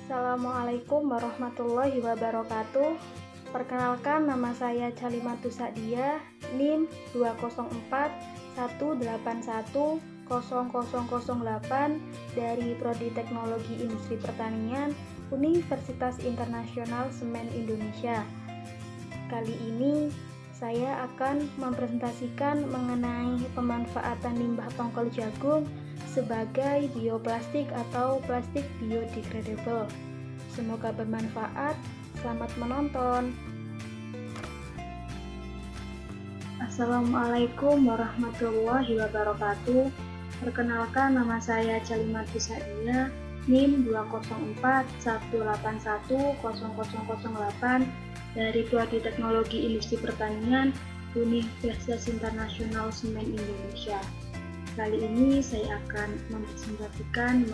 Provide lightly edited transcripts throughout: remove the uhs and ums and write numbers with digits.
Assalamualaikum warahmatullahi wabarakatuh. Perkenalkan, nama saya Chalimatus Sa'diyah, NIM 20418100008 dari Prodi Teknologi Industri Pertanian, Universitas Internasional Semen Indonesia. Kali ini saya akan mempresentasikan mengenai pemanfaatan limbah tongkol jagung sebagai bioplastik atau plastik biodegradable. Semoga bermanfaat. Selamat menonton. Assalamualaikum warahmatullahi wabarakatuh. Perkenalkan, nama saya Chalimatus Sa'diyah, NIM 20418100008 dari Prodi Teknologi Industri Pertanian, Universitas Internasional Semen Indonesia. Kali ini saya akan mempresentasikan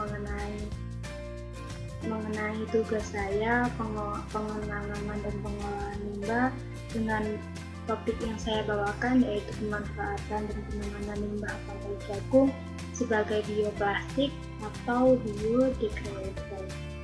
mengenai tugas saya pengenalan dan pengolahan limbah dengan topik yang saya bawakan, yaitu pemanfaatan dan penanganan limbah tongkol jagung sebagai bioplastik atau biodegradable.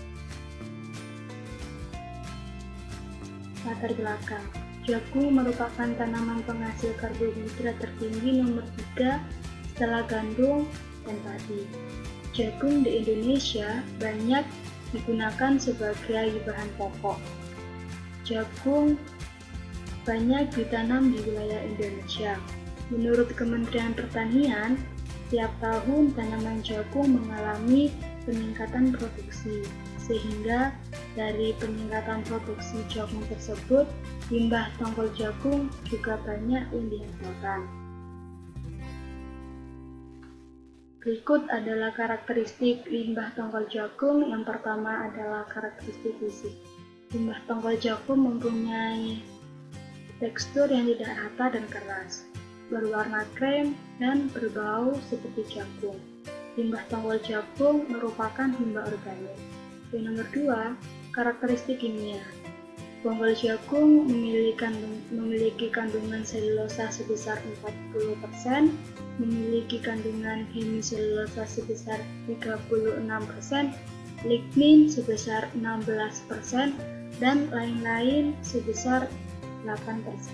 Latar belakang: jagung merupakan tanaman penghasil karbohidrat tertinggi nomor 3 setelah gandum dan padi. Jagung di Indonesia banyak digunakan sebagai bahan pokok. Jagung banyak ditanam di wilayah Indonesia. Menurut Kementerian Pertanian, tiap tahun tanaman jagung mengalami peningkatan produksi, sehingga dari peningkatan produksi jagung tersebut, limbah tongkol jagung juga banyak yang dihasilkan. Berikut adalah karakteristik limbah tongkol jagung. Yang pertama adalah karakteristik fisik. Limbah tongkol jagung mempunyai tekstur yang tidak rata dan keras, berwarna krem dan berbau seperti jagung. Limbah tongkol jagung merupakan limbah organik. Yang nomor 2, karakteristik kimia. Tongkol jagung memiliki kandungan selulosa sebesar 40%, memiliki kandungan hemiselulosa sebesar 36%, lignin sebesar 16%, dan lain-lain sebesar 8%.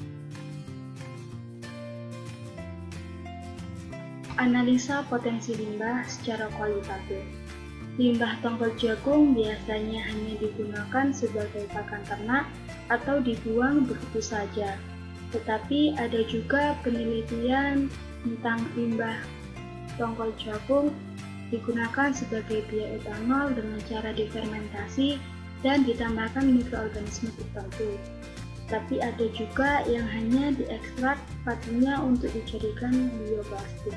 Analisa potensi limbah secara kualitatif. Limbah tongkol jagung biasanya hanya digunakan sebagai pakan ternak atau dibuang begitu saja. Tetapi ada juga penelitian tentang limbah tongkol jagung digunakan sebagai bioetanol dengan cara difermentasi dan ditambahkan mikroorganisme tertentu. Tapi ada juga yang hanya diekstrak padinya untuk dijadikan bioplastik.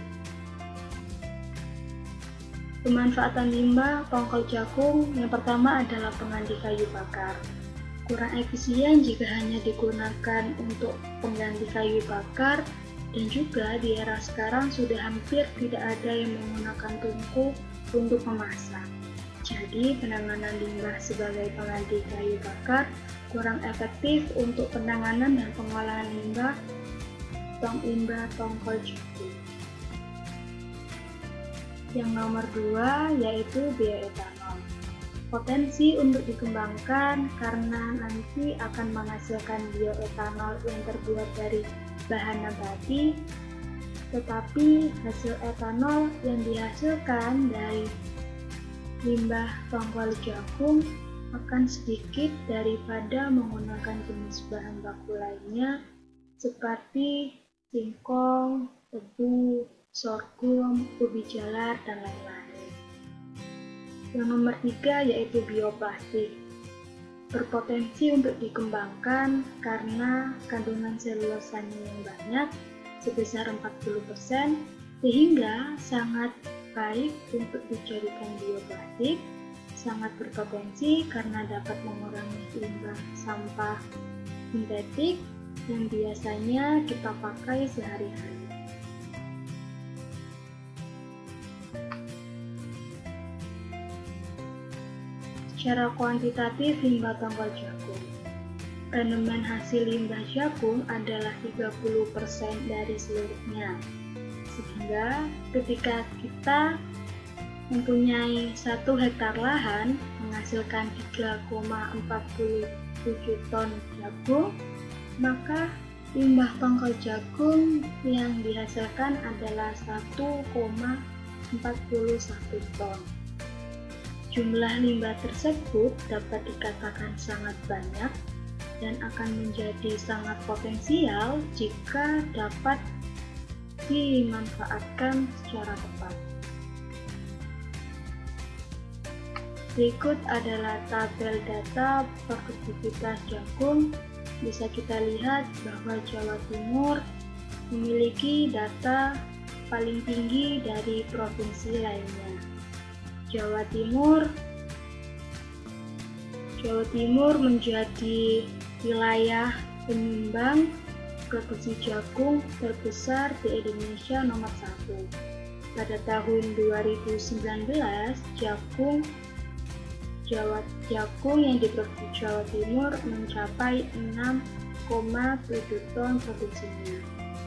Pemanfaatan limbah tongkol jagung yang pertama adalah pengganti kayu bakar. Kurang efisien jika hanya digunakan untuk pengganti kayu bakar, dan juga di era sekarang sudah hampir tidak ada yang menggunakan tungku untuk memasak. Jadi penanganan limbah sebagai pengganti kayu bakar kurang efektif untuk penanganan dan pengolahan limbah tongkol jagung. Yang nomor 2 yaitu bioetanol. Potensi untuk dikembangkan karena nanti akan menghasilkan bioetanol yang terbuat dari bahan nabati, tetapi hasil etanol yang dihasilkan dari limbah tongkol jagung akan sedikit daripada menggunakan jenis bahan baku lainnya seperti singkong, tebu, sorghum, ubi jalar, dan lain-lain. Yang nomor 3 yaitu bioplastik. Berpotensi untuk dikembangkan karena kandungan selulosanya yang banyak sebesar 40%, sehingga sangat baik untuk dijadikan bioplastik. Sangat berpotensi karena dapat mengurangi limbah sampah sintetik yang biasanya kita pakai sehari-hari. Secara kuantitatif limbah tongkol jagung. Kandungan hasil limbah jagung adalah 30% dari seluruhnya. Sehingga ketika kita mempunyai 1 hektar lahan, menghasilkan 3,47 ton jagung, maka limbah tongkol jagung yang dihasilkan adalah 1,41 ton. Jumlah limbah tersebut dapat dikatakan sangat banyak dan akan menjadi sangat potensial jika dapat dimanfaatkan secara tepat. Berikut adalah tabel data produktivitas jagung. Bisa kita lihat bahwa Jawa Timur memiliki data paling tinggi dari provinsi lainnya. Jawa Timur menjadi wilayah penyumbang produksi jagung terbesar di Indonesia nomor 1. Pada tahun 2019, jagung yang diproduksi Jawa Timur mencapai 6,7 ton produksinya.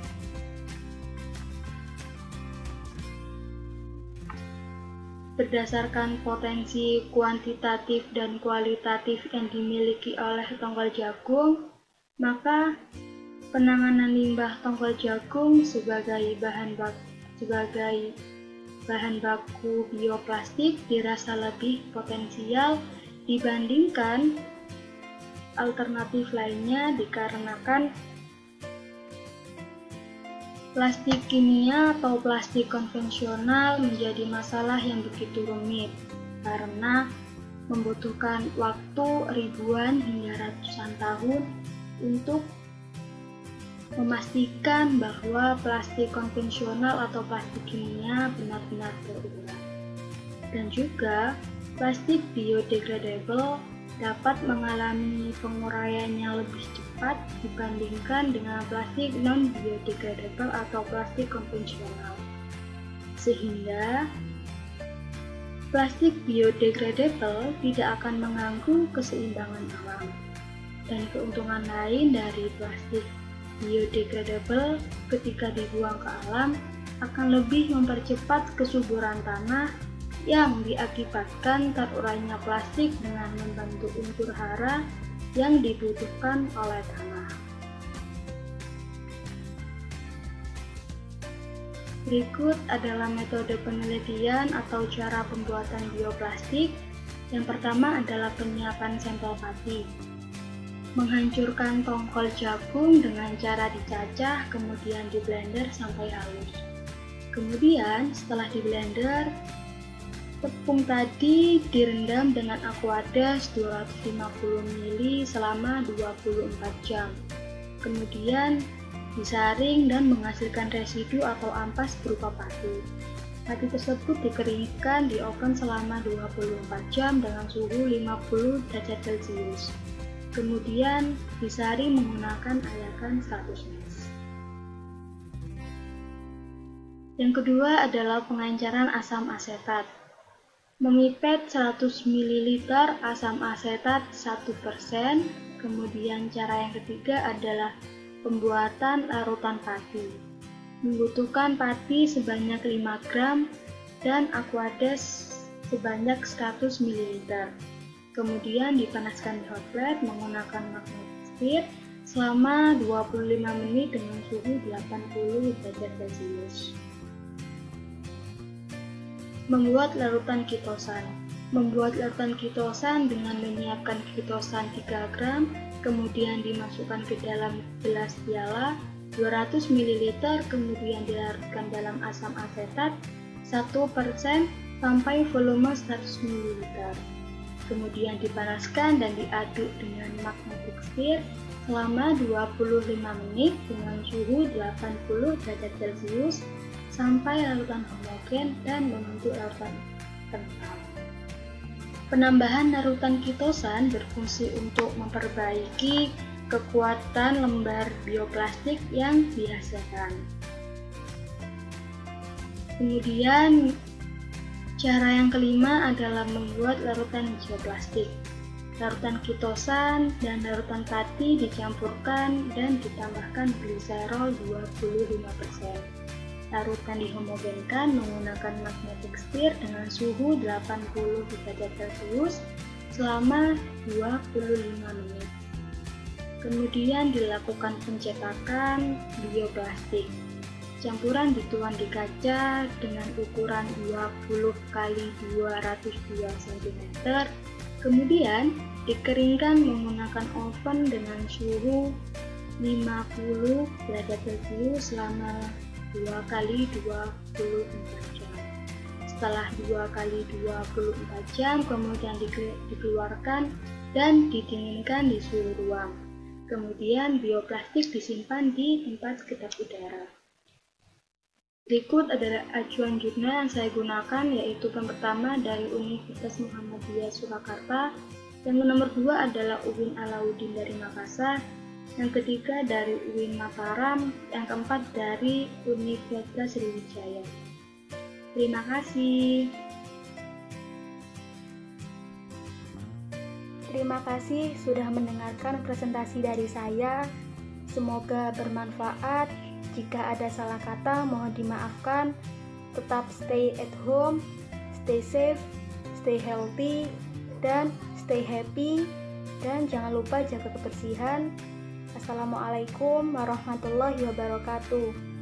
Berdasarkan potensi kuantitatif dan kualitatif yang dimiliki oleh tongkol jagung, maka penanganan limbah tongkol jagung sebagai bahan baku bioplastik dirasa lebih potensial dibandingkan alternatif lainnya dikarenakan plastik kimia atau plastik konvensional menjadi masalah yang begitu rumit karena membutuhkan waktu ribuan hingga ratusan tahun untuk memastikan bahwa plastik konvensional atau plastik kimia benar-benar terurai. Dan juga plastik biodegradable dapat mengalami penguraian yang lebih cepat dibandingkan dengan plastik non-biodegradable atau plastik konvensional. Sehingga plastik biodegradable tidak akan mengganggu keseimbangan alam. Dan keuntungan lain dari plastik biodegradable ketika dibuang ke alam akan lebih mempercepat kesuburan tanah yang diakibatkan terurainya plastik dengan membantu unsur hara yang dibutuhkan oleh tanah. Berikut adalah metode penelitian atau cara pembuatan bioplastik. Yang pertama adalah penyiapan sampel pati. Menghancurkan tongkol jagung dengan cara dicacah, kemudian di blender sampai halus. Kemudian setelah di blender, tepung tadi direndam dengan aqueous 250 ml selama 24 jam. Kemudian disaring dan menghasilkan residu atau ampas berupa pati. Pati tersebut dikeringkan di oven selama 24 jam dengan suhu 50 derajat Celcius. Kemudian disaring menggunakan ayakan 100 mesh. Yang kedua adalah pengenceran asam asetat. Memipet 100 ml asam asetat 1%. Kemudian cara yang ketiga adalah pembuatan larutan pati. Membutuhkan pati sebanyak 5 gram dan aqueous sebanyak 100 ml. Kemudian dipanaskan di hot plate menggunakan magnetic stir selama 25 menit dengan suhu 80 derajat Celcius. Membuat larutan kitosan. Membuat larutan kitosan dengan menyiapkan kitosan 3 gram, kemudian dimasukkan ke dalam gelas piala 200 ml, kemudian dilarutkan dalam asam asetat 1% sampai volume 100 ml. Kemudian dipanaskan dan diaduk dengan magnetic stir selama 25 menit dengan suhu 80 derajat Celcius sampai larutan homogen dan membentuk larutan kental. Penambahan larutan kitosan berfungsi untuk memperbaiki kekuatan lembar bioplastik yang dihasilkan. Kemudian cara yang kelima adalah membuat larutan bioplastik. Larutan kitosan dan larutan pati dicampurkan dan ditambahkan gliserol 25%. Larutan dihomogenkan menggunakan magnetic stir dengan suhu 80 derajat Celcius selama 25 menit. Kemudian dilakukan pencetakan bioplastik. Campuran dituang di kaca dengan ukuran 20 x 202 cm. Kemudian dikeringkan menggunakan oven dengan suhu 50 derajat Celcius selama 2 x 24 jam. Setelah 2 x 24 jam, kemudian dikeluarkan dan didinginkan di suhu ruang. Kemudian bioplastik disimpan di tempat kedap udara. Berikut adalah acuan jurnal yang saya gunakan, yaitu yang pertama dari Universitas Muhammadiyah Surakarta, yang nomor 2 adalah UIN Alauddin dari Makassar, yang ketiga dari UIN Mataram, yang keempat dari Universitas Sriwijaya. Terima kasih. Terima kasih sudah mendengarkan presentasi dari saya. Semoga bermanfaat. Jika ada salah kata, mohon dimaafkan. Tetap stay at home, stay safe, stay healthy, dan stay happy. Dan jangan lupa jaga kebersihan. Assalamualaikum warahmatullahi wabarakatuh.